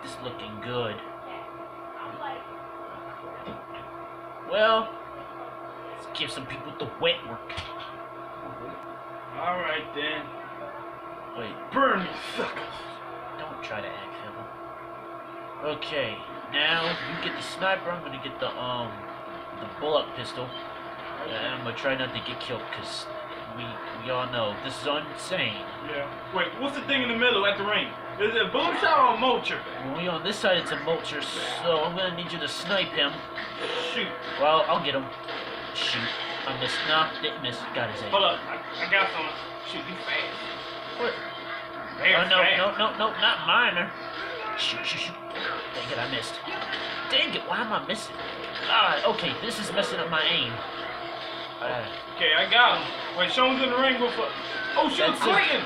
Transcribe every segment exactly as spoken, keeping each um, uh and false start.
This looking good. Well, let's give some people the wet work. Alright then. Wait, Burn me, suckers. don't try to act civil. Okay, now you get the sniper. I'm gonna get the um the bullet pistol. And I'm gonna try not to get killed because we we all know this is insane. Yeah. Wait, what's the thing in the middle at the ring? Is it a boom shot or a mulcher? When we on this side, it's a mulcher, so I'm gonna need you to snipe him. Shoot. Well, I'll get him. Shoot. I missed. Nah, didn't miss. Got his aim. Hold up. I, I got someone. Shoot, he's fast. What? Very Oh, no, fast. no, no, no, not minor. Shoot, shoot, shoot. Dang it, I missed. Dang it, why am I missing? Ah, okay, this is messing up my aim. Uh, Okay, I got him. Wait, Sean's in the ring with a... Oh, shoot, That's it. Clayton!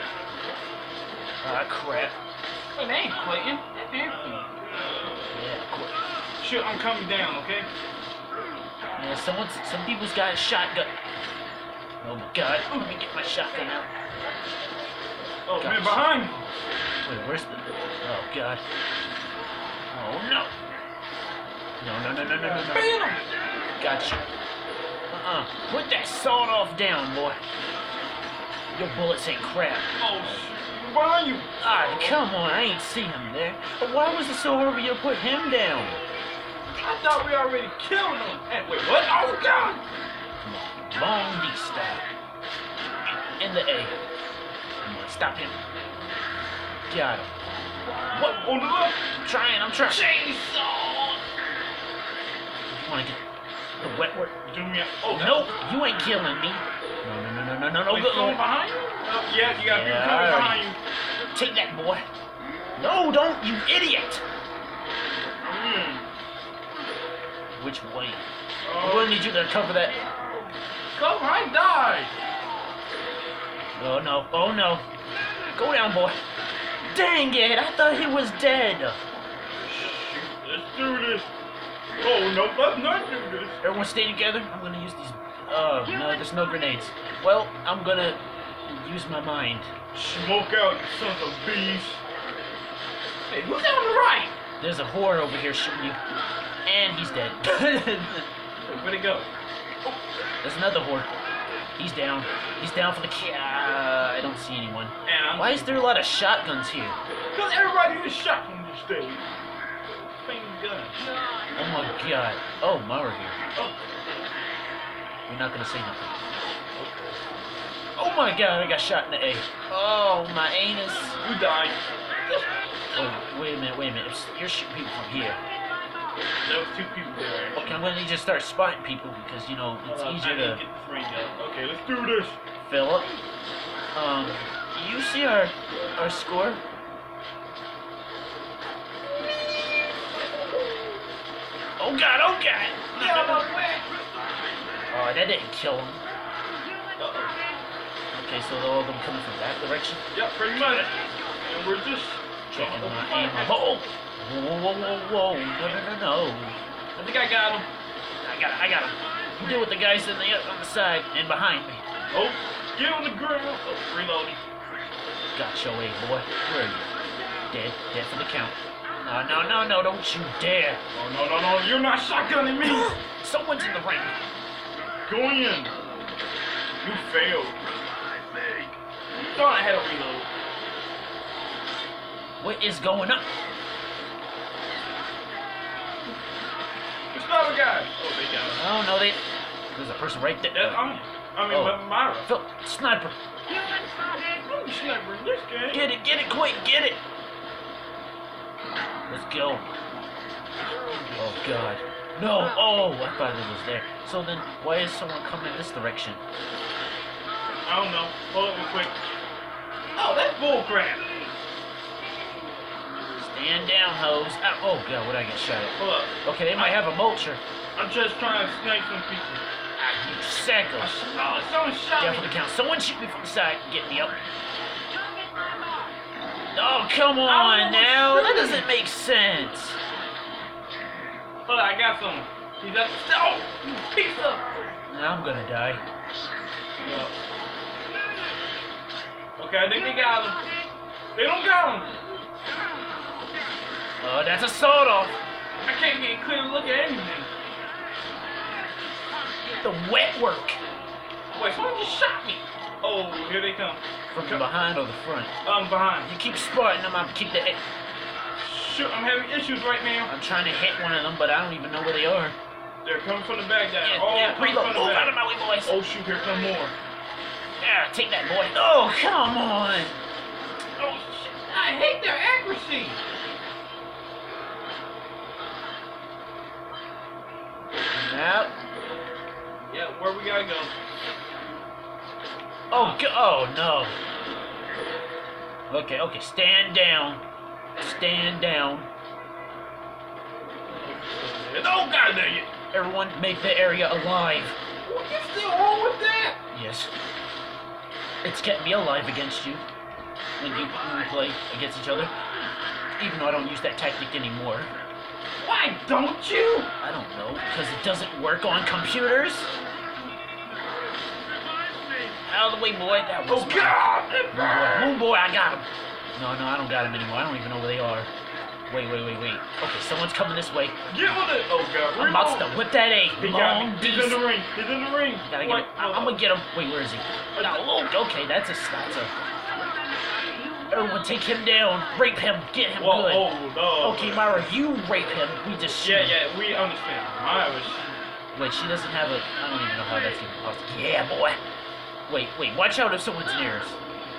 ah, crap. Wait, that ain't Clayton. That's Anthony. Yeah, crap. Shoot, I'm coming down, okay? Yeah, someone's, some people's got a shotgun. Oh my god, let me get my shotgun out. Oh, Gotcha. man, behind me. Wait, where's the... Oh god. Oh no. No, no, no, no, no, no, no. Bam him! Gotcha. Uh-uh. Put that sawed off down, boy. Your bullets ain't crap. Oh, shoot. Behind you. Ah, come on, I ain't see him there. But why was it so hard for you to put him down? I thought we already killed him. Hey, wait, what? Oh, God. Come on, long D style. In the A. Come on, stop him. Got him. What? On the left? I'm trying, I'm trying. Chainsaw. You wanna get the wet work? Do me a... Oh, Nope, you ain't killing me. No, no, no, no, no, no, no. Wait, Good someone Lord. behind you? Oh, yeah, you got Yeah, people coming alright. behind you. Take that, boy. No, don't, you idiot. Mm. Which way? I'm Oh, gonna need you to cover that. come, I died. Oh no, oh no. Go down, boy. Dang it, I thought he was dead. Shoot, let's do this. Oh, no, let's not do this. Everyone stay together. I'm gonna use these. Oh, no, there's no grenades. Well, I'm gonna use my mind. Smoke out, you sons of bees. Hey, who's on the right? There's a horde over here shooting you. And he's dead. Hey, where'd he go? There's another horde. He's down. He's down for the kill. Uh, I don't see anyone. And I'm... Why is there a lot of shotguns here? Because everybody is shot from this stage. Finger gun. Oh my god. Oh, Mara here. Oh, We're not gonna say nothing. Oh my god, I got shot in the A. Oh, my anus. you died. Oh, wait a minute, wait a minute. You're shooting people from here. There was two people there. Okay, I'm gonna need you to start spotting people because, you know, it's Hold on, easier I need to to get this ring up. Okay, let's do this. fill up. Um, you see our our score? Oh god, oh god! Get out of my way. Oh, that didn't kill him. Uh-oh. Okay, so all of them coming from that direction. Yeah, pretty much. And we're just... Checking my aim. Oh! Whoa, whoa, whoa, whoa, whoa. No, no, no, no. I think I got him. I got it, I got him. You deal with the guys in the, on the side and behind me. Oh, get on the ground. Oh, reloading. Gotcha, hey boy. Where are you? Dead. Dead for the count. No, no, no, no, don't you dare. Oh, no, no, no. You're not shotgunning me. Someone's in the ring. Going in. You failed. Thought I had a reload. What is going on? There's another guy. Oh, they got him. Oh, no, they... There's a person right there. That's, I'm, I mean, Oh. but Myra. Phil, sniper. I'm the sniper in this game. Get it, get it, quick, get it. Let's go. Oh, God. No, oh, I thought it was there. So then, why is someone coming this direction? I don't know. Hold up real quick. Oh, that's bullcrap. Stand down, hoes. Ow, oh, God, what did I get shot at? Hold up. Okay, they might have a mulcher. I'm just trying to snipe some people. Ah, you sackles. Oh, someone shot Down me. for the count. Someone shoot me from the side. Get me up. Oh, come on now. That doesn't make sense. Hold on, I got someone. He's at the... Oh, you piece of... Now I'm gonna die. Yeah. Okay, I think they got him. They don't got him. Oh, that's a sawed off. I can't get a clear look at anything. The wet work. Wait, someone just shot me. Oh, here they come. From the behind or the front? Um, behind. You keep spotting them, I'm keep the. Shoot, I'm having issues right now. I'm trying to hit one of them, but I don't even know where they are. They're coming from the back, guys. Yeah, oh, yeah, coming reload. from the Move back. out of my way, boys. Oh shoot, here come more. Yeah, take that, boy. Oh, come on. Oh shit, I hate their accuracy. Yep. Yeah, where we gotta go? Oh, go oh no. Okay, okay, stand down. Stand down. Oh god dang it! Everyone make the area alive. What is still wrong with that? Yes. It's kept me alive against you when you when we play against each other. Even though I don't use that tactic anymore. Why don't you? I don't know, because it doesn't work on computers. Out of the way, boy. That was Oh my- god! Move, boy. Move, boy, I got him. No, no, I don't got him anymore. I don't even know where they are. Wait, wait, wait, wait. Okay, someone's coming this way. Get with it! Oh god, I'm about to whip that A. He got Long me. He's beast. in the ring. He's in the ring. Gotta get What? him. I- I'm gonna get him. Wait, where is he? No, look. Okay, that's a that's a. Everyone, take him down. Rape him. Get him Whoa, good. oh no. Okay, Myra, you rape him. We just. Yeah, yeah, we understand. Myra was. Wait, she doesn't have a. I don't even know how that's even possible. Yeah, boy. Wait, wait. Watch out if someone's near us.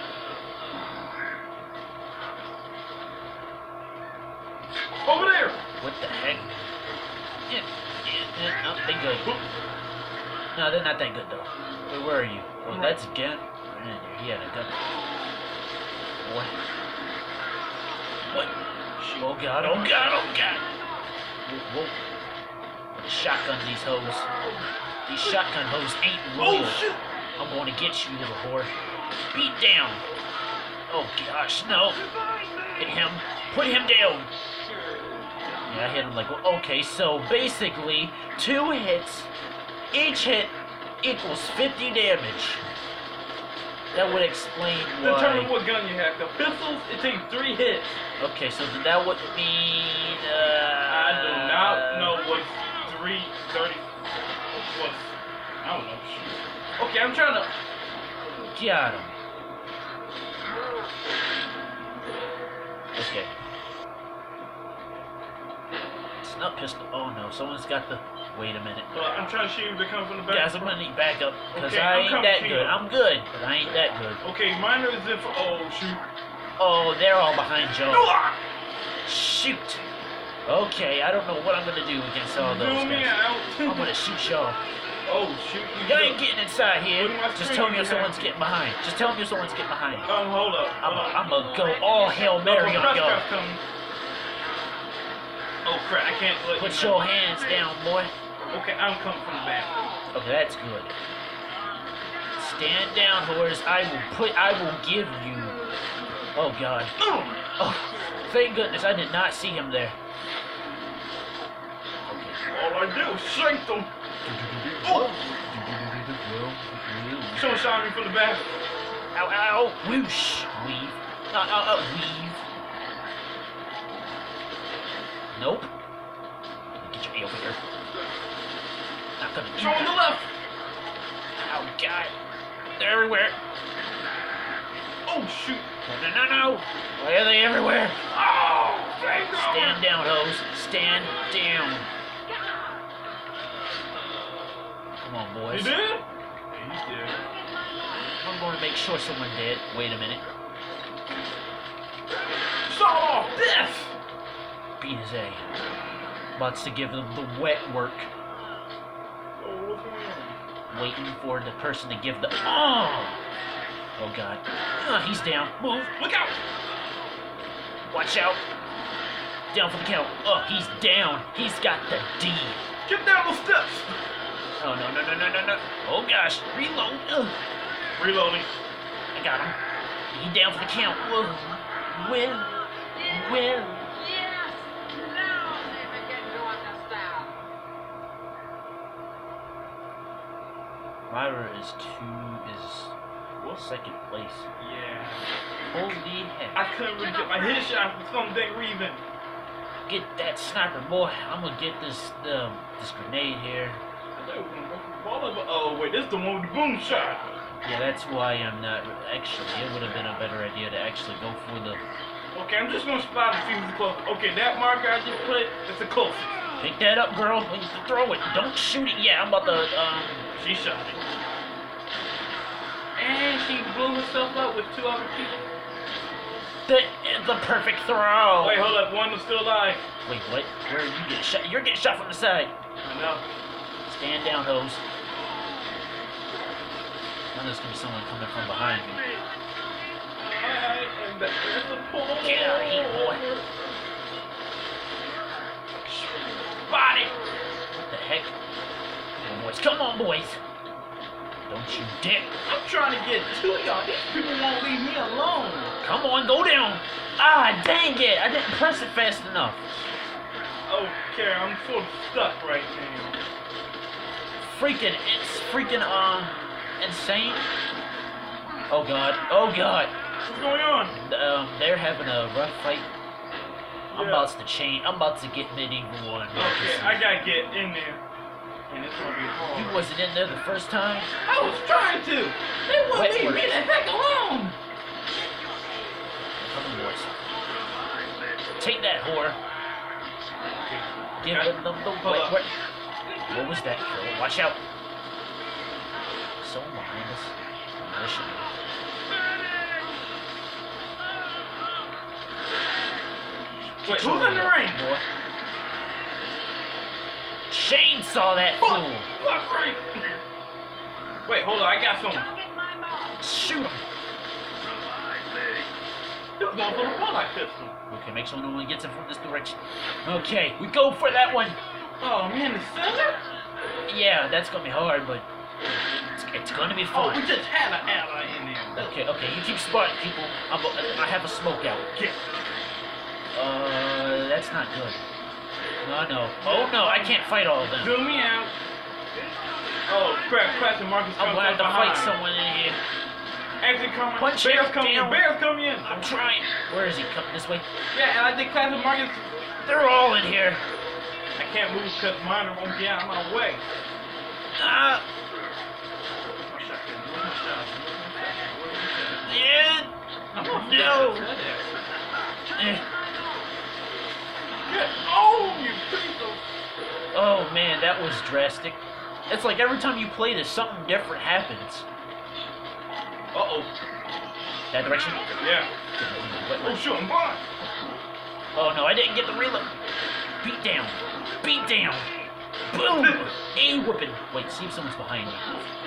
Over there! What the heck? Yeah, yeah, yeah, no, they good. No, they're not that good though. Wait, where are you? Oh, that's Gent. Right in there. He had a gun. What? What? Oh god, oh god, oh god! Whoa, whoa. I'm gonna shotgun these hoes. These shotgun hoes ain't loyal. Oh shit! I'm gonna get you, little whore. Beat down. Oh gosh, no. Hit him. Put him down. Yeah, I hit him like, well, okay, so basically, two hits, each hit equals fifty damage. That would explain why. Determine what gun you have. The pistols, it takes three hits. Okay, so that would mean. Uh, I do not know what three thirty was. I don't know. Shoot. Okay, I'm trying to. Got him. Okay. It's not pistol. Oh no, someone's got the. Wait a minute. Uh, I'm trying to shoot if they come from the back. Guys, I'm gonna need backup because Okay, I I'm ain't coming that to you. good. I'm good, but I ain't that good. Okay, mine is in for. Oh shoot. Oh, they're all behind Joe. Ah! Shoot. Okay, I don't know what I'm gonna do against all those Zoom me guys. out. I'm gonna shoot y'all. Oh shoot. You ain't getting inside here. Look at my Just screen, tell me you if someone's have- getting behind. Just tell me if someone's getting behind. Um, hold up. I'm hold up. I'm gonna go all Hail Mary No, on press y'all. craft's coming. Oh crap! I can't let Put you your know. hands down, boy. Okay, I'm coming from the back. Okay, that's good. Stand down, whores. I will put. I will give you. Oh God. Oh, thank goodness I did not see him there. All I do is shank them. Oh! Someone shot me from the back. Ow, ow, whoosh, weave. Ow, ow, ow, weave. Nope. Get your A over here. Not gonna do Show on the that. left. Oh, God. They're everywhere. Oh shoot. No, no, no, no. Why are they everywhere? Oh, thank God. Stand down, hoes. Stand down. Come on, He boys. did? Yeah, he's dead. I'm going to make sure someone did. Wait a minute. Stop off this. Beat his A. About to give them the wet work. Oh, what's going on? Waiting for the person to give the. Oh! Oh, God. Oh, he's down. Move. Look out. Watch out. Down for the count. Oh, he's down. He's got the D. Get down the steps. Oh, no, no, no, no, no, no. Oh, gosh. Reload. Ugh. Reloading. I got him. He down for the count. Whoa. Will. Will. Yes! Now they begin to understand. Myra is two, is What? second place. Yeah. Holy heck. I couldn't really get my headshot for some dang reason. Get that sniper, boy. I'm gonna get this um, this grenade here. Oh wait, this is the one with the boom shot. Yeah, that's why I'm not. Actually, it would have been a better idea to actually go for the. Okay, I'm just gonna spot and see who's close. Okay, that marker I just put, it's the closest. Pick that up, girl. Throw it. Don't shoot it. Yeah, I'm about to. Um, she shot it. And she blew herself up with two other people. the the perfect throw. Wait, hold up. One was still alive. Wait, what? Where are you getting shot? You're getting shot from the side. I know. Stand down, hose. Now there's gonna be someone coming from behind me. Alright, and there's a pull. Get out of here, boy. Body. What the heck? Come on, boys. Come on, boys. Don't you dare. I'm trying to get to y'all. These people won't leave me alone. Come on, go down. Ah, dang it. I didn't press it fast enough. Okay, I'm sort of stuck right now. Freaking, it's freaking, um, insane. Oh, God. Oh, God. What's going on? Um, they're having a rough fight. I'm Yeah. about to change. I'm about to get medieval one. Okay, I gotta get in there. And it's gonna be hard. You wasn't in there the first time? I was trying to. They wouldn't Wait, leave wait. me the heck alone. Come on, boys. Take that, whore. Give Okay. them the, the Hold wait, up. wait. What was that? Oh, watch out. Someone behind us. Militia. Wait, who's in the ring? Boy. Shane saw that Fuck! fool. Fuck right! Wait, hold on, I got someone. Target my mark. Shoot him. This is going for the bullet pistol. Okay, make sure no one gets him from this direction. Okay, we go for that one. Oh man, the center? Yeah, that's gonna be hard, but it's, it's gonna be Oh, fun. we just had an ally in there. Okay, okay, you keep spotting people. I'm, I have a smoke out. Get. Uh, that's not good. No, no. Oh no, I can't fight all of them. Zoom me out. Oh crap, Classic Marcus I'm comes gonna have from to fight behind. someone in here. Exit coming. Punch Bears him coming in. down. Bears coming in. I'm trying. Where is he? Coming this way? Yeah, and I think Classic Marcus. They're all in here. I can't move because mine won't get out of my way. Ah, Where's my shotgun? Where's my shotgun? Where's my shotgun? yeah. I'm gonna No. forget to say that. Eh. Good. Oh, you piece of. Oh man, that was drastic. It's like every time you play this, something different happens. Uh oh. That direction? Yeah. Wait, Oh wait. shoot, I'm blind. Oh no, I didn't get the reload. Beat down. Beat down. Boom. A whooping. Wait, see if someone's behind me.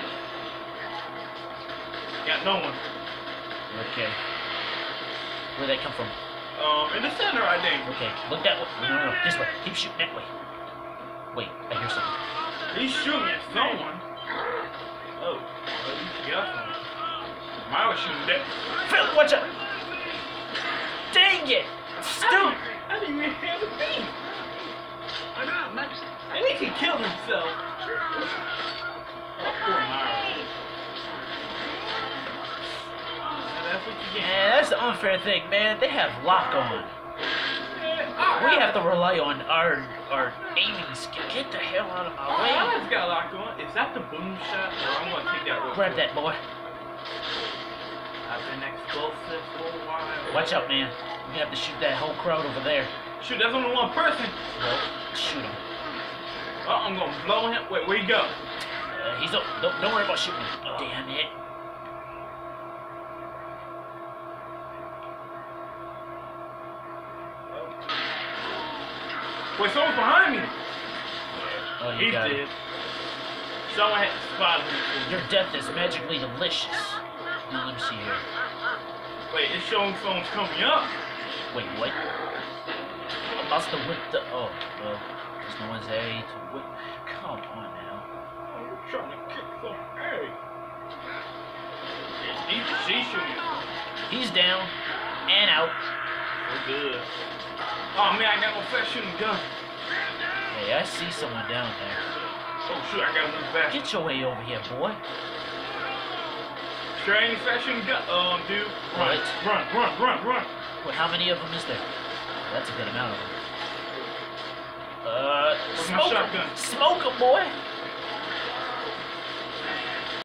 Got no one. Okay. Where'd that come from? Um, in the center, I think. Okay, look that way. No, no, no, this way. Keep shooting that way. Wait, I hear something. He's shooting at someone. Oh, at least he got someone. Mine was shooting that. Phil, watch out! Dang it! Stupid! I didn't even have a beat. I know, Max. At least he killed himself. Oh, poor Myra. That's what you get. Man, that's the unfair thing, man. They have lock on. Oh, We have to rely on our our aiming skill. Get the hell out of Oh, my way. Alan's got a lock on. Is that the boom shot? Or I'm gonna take that real Grab quick. that, boy. I've been explosive for a while. Watch out, man. We have to shoot that whole crowd over there. Shoot, that's only one person. Well, shoot him. Oh, I'm gonna blow him. Wait, where you go? Uh, he's up. Don't, don't worry about shooting him. Damn it. Wait, someone's behind me. Oh, you He got did. it. Someone had spotted me. Your death is magically delicious. Now, let me see here. Wait, it's showing someone's coming up. Wait, what? I'm about to whip the. Oh, well, there's no one's there to whip. Come on now. Oh, you're trying to kick some hey. He, she's shooting. He's down and out. We're good. Oh man, I got no fast shooting gun. Hey, I see someone down there. Oh shoot, I gotta move back. Get your way over here, boy. Sure ain't fast shooting gun. Um, dude, run, What? run, run, run, run. Well, how many of them is there? That's a good amount of them. Smoke 'em. shotgun. Smoke 'em, boy.